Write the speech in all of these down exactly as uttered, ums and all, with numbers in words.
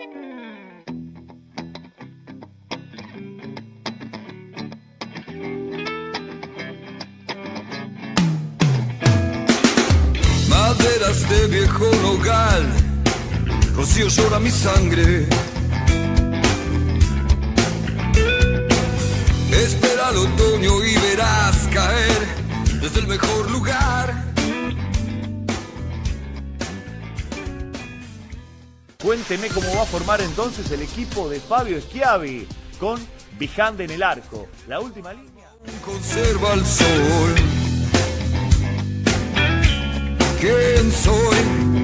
Maderas de viejo nogal, rocío llora mi sangre. Espera el otoño y verás caer desde el mejor lugar. Cuénteme cómo va a formar entonces el equipo de Fabio Schiavi con Vijande en el arco. La última línea. Conserva el sol. ¿Quién soy?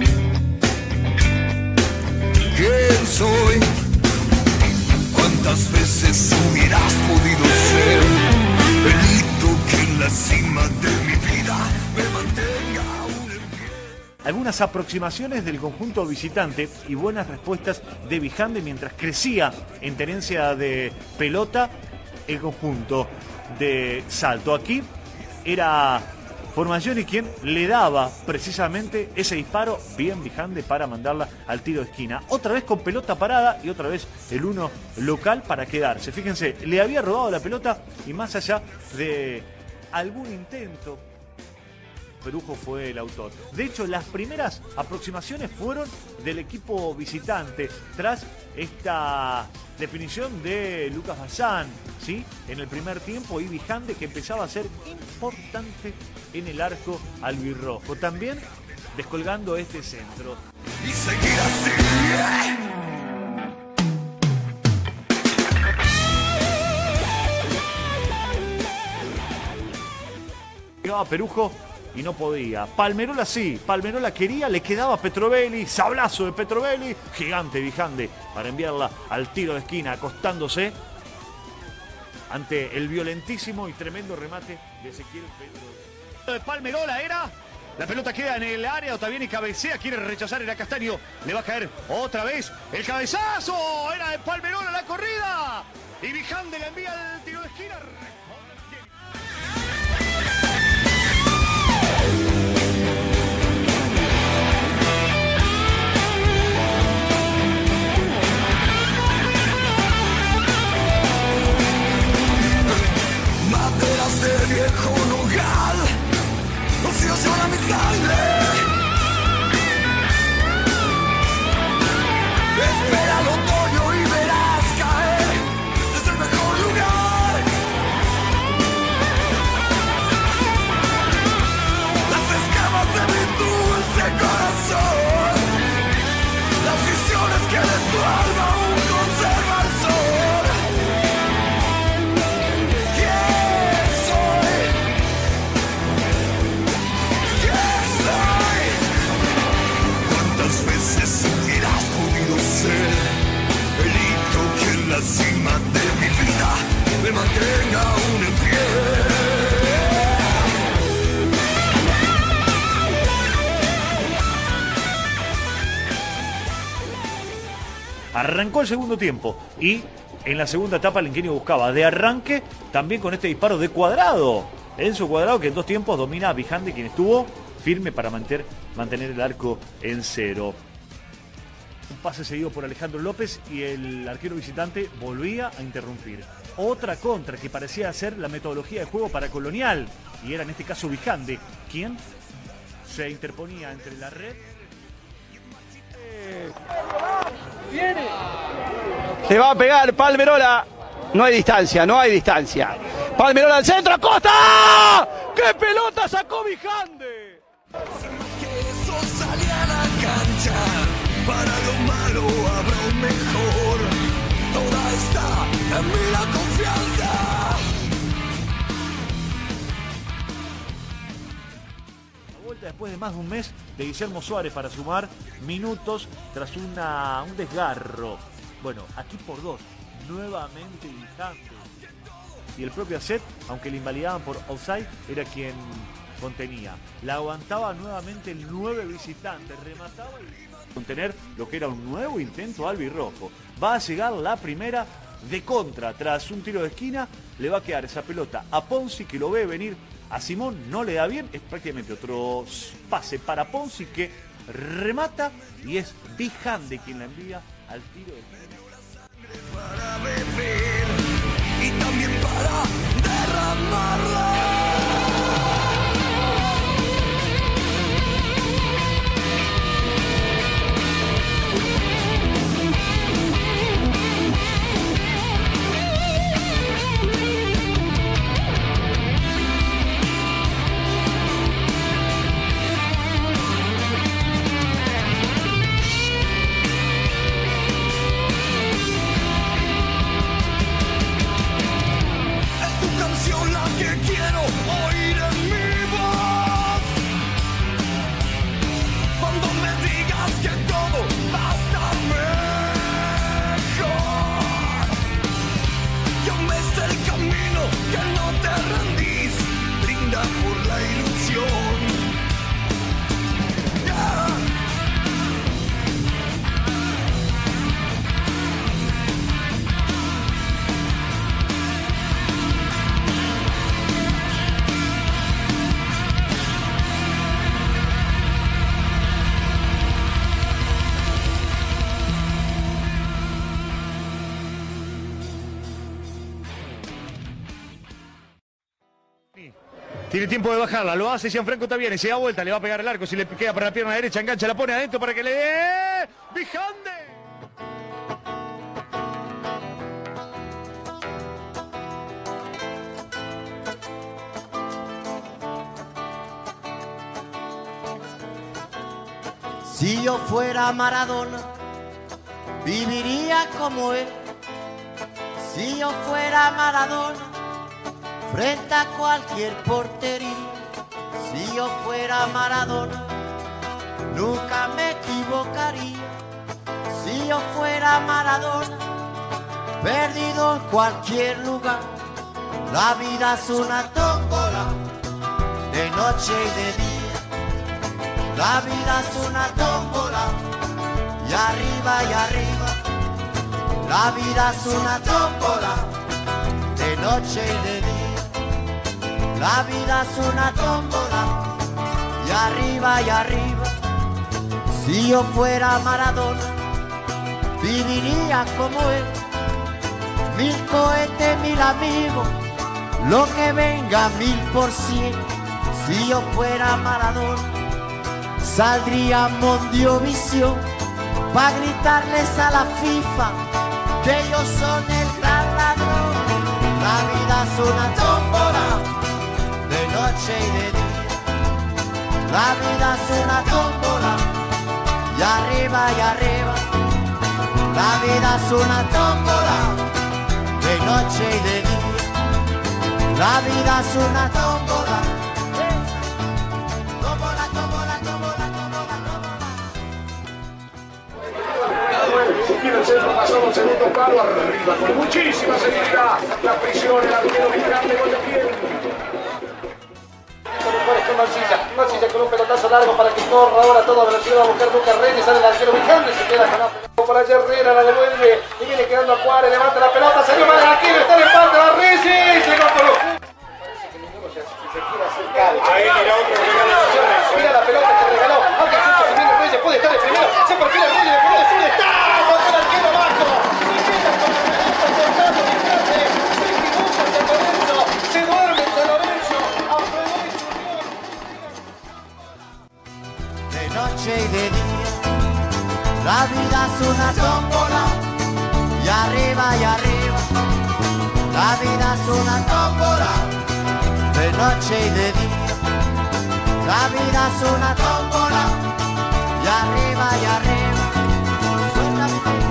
¿Quién soy? ¿Cuántas veces hubieras podido ser el hito que en la cima de mi vida me mantenga aún en pie? Algunas aproximaciones del conjunto visitante y buenas respuestas de Vijande mientras crecía en tenencia de pelota el conjunto de Salto. Aquí era Formaggio quien le daba precisamente ese disparo bien Vijande para mandarla al tiro de esquina. Otra vez con pelota parada y otra vez el uno local para quedarse. Fíjense, le había robado la pelota y más allá de algún intento, Perujo fue el autor. De hecho, las primeras aproximaciones fueron del equipo visitante tras esta definición de Lucas Bazán, ¿sí? En el primer tiempo y Vijande que empezaba a ser importante en el arco albirrojo. También descolgando este centro. Y seguir así. Llegaba Perujo y no podía. Palmerola sí, Palmerola quería, le quedaba Petrovelli, sablazo de Petrovelli, gigante Vijande para enviarla al tiro de esquina, acostándose ante el violentísimo y tremendo remate de Ezequiel Pedro. De Palmerola era, la pelota queda en el área, Ottaviani cabecea, quiere rechazar, era Castaño, le va a caer otra vez el cabezazo, era de Palmerola la corrida y Vijande la envía al tiro de esquina. Maderas de viejo nogal, rocío llora mi sangre. Espera el otoño y verás caer desde el mejor lugar. Las escamas de mi dulce corazón, las visiones que de tu alma aún conserva el sol. La cima de mi vida me mantenga aún en pie. Arrancó el segundo tiempo y en la segunda etapa el Ingenio buscaba de arranque también con este disparo de Cuadrado. Enzo Cuadrado que en dos tiempos domina a Vijande, quien estuvo firme para mantener, mantener el arco en cero. Un pase seguido por Alejandro López y el arquero visitante volvía a interrumpir. Otra contra que parecía ser la metodología de juego para Colonial. Y era en este caso Vijande quien se interponía entre la red. Viene. Se va a pegar Palmerola. No hay distancia, no hay distancia. Palmerola al centro, Acosta. ¡Qué pelota sacó Vijande! Que eso salía a la cancha. Para lo malo habrá un mejor. Toda está en mí la confianza. La vuelta después de más de un mes de Guillermo Suárez para sumar minutos tras una, un desgarro. Bueno, aquí por dos, nuevamente Vijande. Y el propio Acet, aunque le invalidaban por offside, era quien contenía. La aguantaba nuevamente el nueve visitante, remataba y contener lo que era un nuevo intento albirrojo. Va a llegar la primera de contra. Tras un tiro de esquina, le va a quedar esa pelota a Ponzi, que lo ve venir a Simón, no le da bien. Es prácticamente otro pase para Ponzi que remata y es Vijande quien la envía al tiro del para beber y también para derramarla. La que quiero oír en mi voz cuando me digas que todo va a estar mejor. Yo me sé el camino, que no te rendís, brinda por la ilusión. Yeah. Tiene tiempo de bajarla, lo hace Gianfranco Taviani, se da vuelta, le va a pegar el arco, si le queda para la pierna derecha, engancha, la pone adentro para que le dé Vijande. Si yo fuera Maradona, viviría como él. Si yo fuera Maradona, frente a cualquier portería. Si yo fuera Maradona, nunca me equivocaría. Si yo fuera Maradona, perdido en cualquier lugar. La vida es una tómbola, de noche y de día. La vida es una tómbola, y arriba y arriba. La vida es una tómbola, de noche y de día. La vida es una tómbola, y arriba y arriba. Si yo fuera Maradona, viviría como él. Mil cohetes, mil amigos, lo que venga mil por cien. Si yo fuera Maradona, saldría a Mondiovisión pa' gritarles a la FIFA que ellos son el gran ladrón. La vida es una tómbola, de noche y de día. La vida es una tómbola, y arriba y arriba. La vida es una tómbola, de noche y de día. La vida es una tómbola. Tómbola, tómbola, tómbola, tómbola, tómbola. Quiere el centro, pasó el segundo palo arriba con muchísima seguridad. La prisión, el arquero Vijande, gol de pie. Mancilla, Mancilla con un pelotazo largo para que corra ahora toda velocidad a buscar Lucas Reyes, sale el arquero Vijande, se queda con la pelota por allá. Herrera la devuelve y viene quedando a Juárez, levanta la pelota, salió mal el arquero, está en el empate a Reyes, llegó por los... Parece que ninguno se, se quiere acercar. Ahí mira otro regalo. Mira la pelota que regaló, aunque el chucho Jiménez Reyes puede estar el primero, se perfila el Reyes, de ¿dónde está? Botó el arquero abajo, y queda con la pelota cortando Vijande, se equivoca San Lorenzo, se duerme San Lorenzo, de noche y de día. La vida es una tómbola, y arriba y arriba. La vida es una tómbola, de noche y de día. La vida es una tómbola, y arriba y arriba. Suena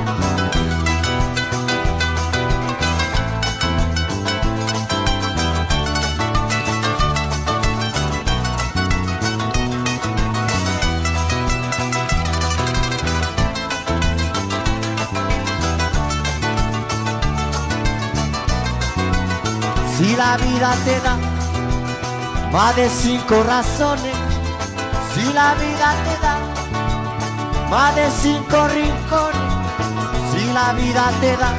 si la vida te da más de cinco razones, si la vida te da más de cinco rincones, si la vida te da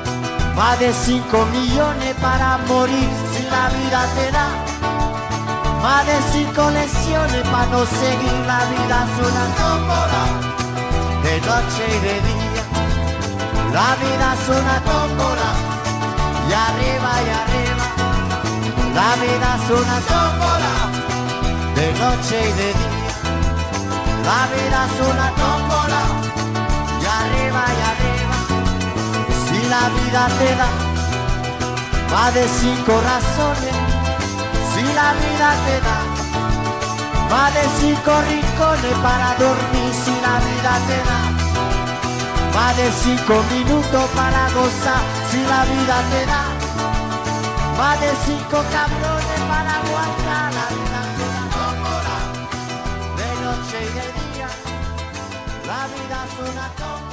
más de cinco millones para morir, si la vida te da Más de cinco lesiones para no seguir, la vida es una tómbola, de noche y de día. La vida es una tómbola, y arriba y arriba. La vida es una tómbola, de noche y de día. La vida es una tómbola, y arriba y arriba. Si la vida te da más de cinco razones, si la vida te da más de cinco rincones para dormir, si la vida te da más de cinco minutos para gozar, si la vida te da más de cinco cabrones para aguantar, la vida es una tómbola, de noche y de día, la vida es una tómbola.